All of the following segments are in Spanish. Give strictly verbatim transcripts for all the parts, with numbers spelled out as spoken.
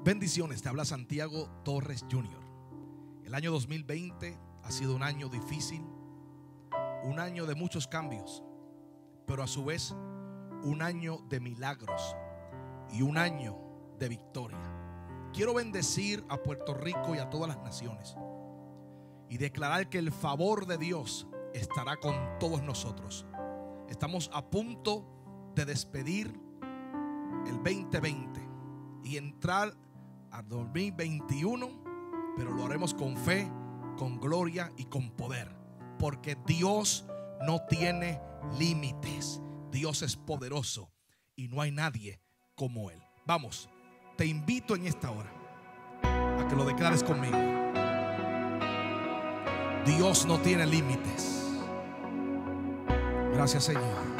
Bendiciones, te habla Santiago Torres junior El año dos mil veinte ha sido un año difícil, un año de muchos cambios, pero a su vez un año de milagros y un año de victoria. Quiero bendecir a Puerto Rico y a todas las naciones y declarar que el favor de Dios estará con todos nosotros. Estamos a punto de despedir el veinte veinte y entrar al dos mil veintiuno, pero lo haremos con fe, con gloria y con poder, porque Dios no tiene límites. Dios es poderoso y no hay nadie como Él. Vamos, te invito en esta hora a que lo declares conmigo. Dios no tiene límites. Gracias, Señor.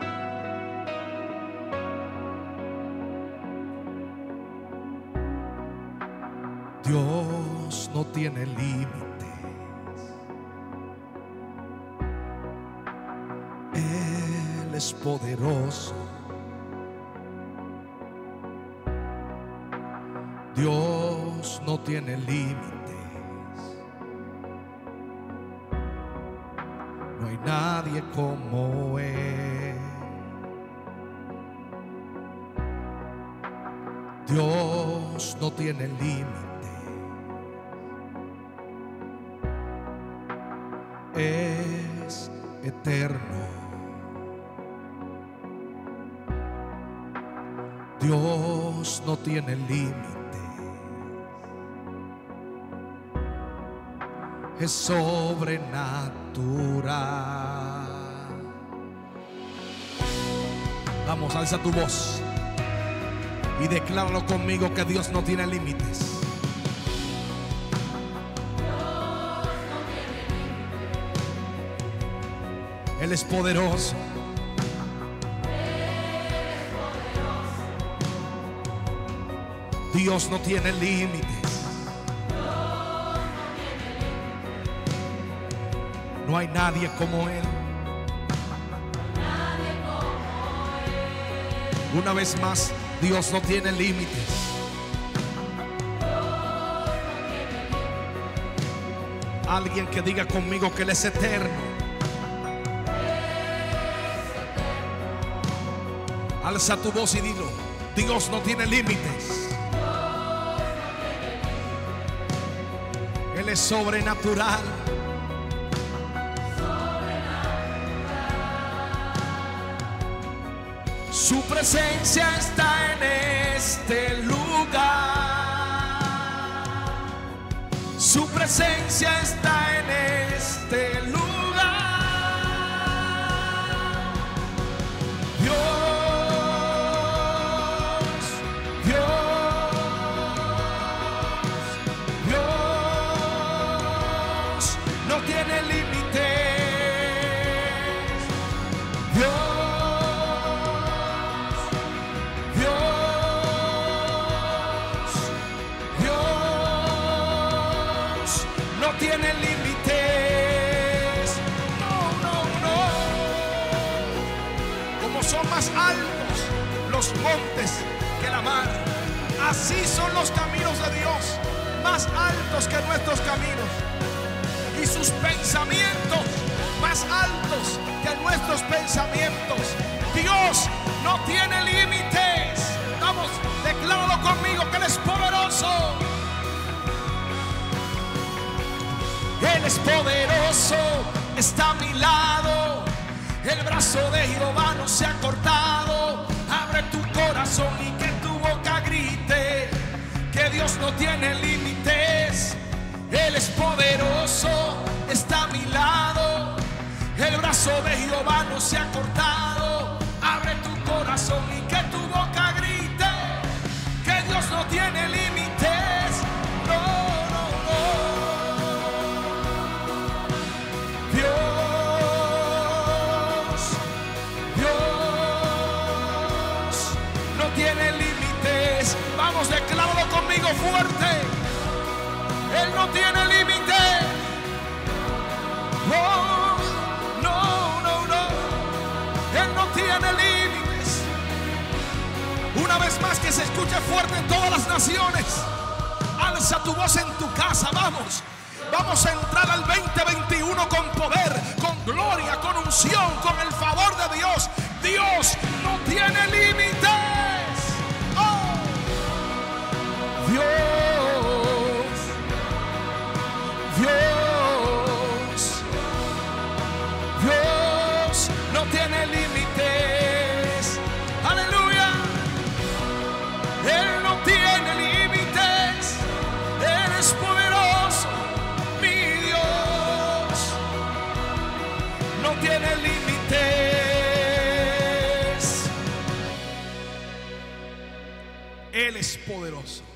Dios no tiene límites. Él es poderoso. Dios no tiene límites. No hay nadie como Él. Dios no tiene límites. Es eterno. Dios no tiene límites. Es sobrenatural. Vamos, alza tu voz y decláralo conmigo que Dios no tiene límites. Él es poderoso. Dios no tiene límites. No hay nadie como Él. Una vez más, Dios no tiene límites. Alguien que diga conmigo que Él es eterno. Alza tu voz y dilo: Dios no tiene límites. Él es sobrenatural. Su presencia está en este lugar. Su presencia está en este lugar. Dios tiene límites. Dios, Dios, Dios no tiene límites. No, no, no. Como son más altos los montes que la mar, así son los caminos de Dios, más altos que nuestros caminos. Y sus pensamientos más altos que nuestros pensamientos. Dios no tiene límites. Vamos, decláralo conmigo que Él es poderoso. Él es poderoso, está a mi lado. El brazo de Jehová no se ha cortado. Abre tu corazón y que tu boca grite que Dios no tiene límites. Él es poderoso, está a mi lado. El brazo de Jehová no se ha cortado. Abre tu corazón y que tu boca grite que Dios no tiene límites. No, no, no. Dios, Dios no tiene límites. Vamos, decláralo conmigo fuerte. Él no tiene límite. Oh, no, no, no. Él no tiene límites. Una vez más, que se escuche fuerte en todas las naciones. Alza tu voz en tu casa, vamos. Vamos a entrar al veinte veintiuno con poder, con gloria, con unción, con el favor de Dios. Dios no tiene límites. Oh. Dios, Dios, Dios no tiene límites. Aleluya. Él no tiene límites. Él es poderoso. Mi Dios no tiene límites. Él es poderoso.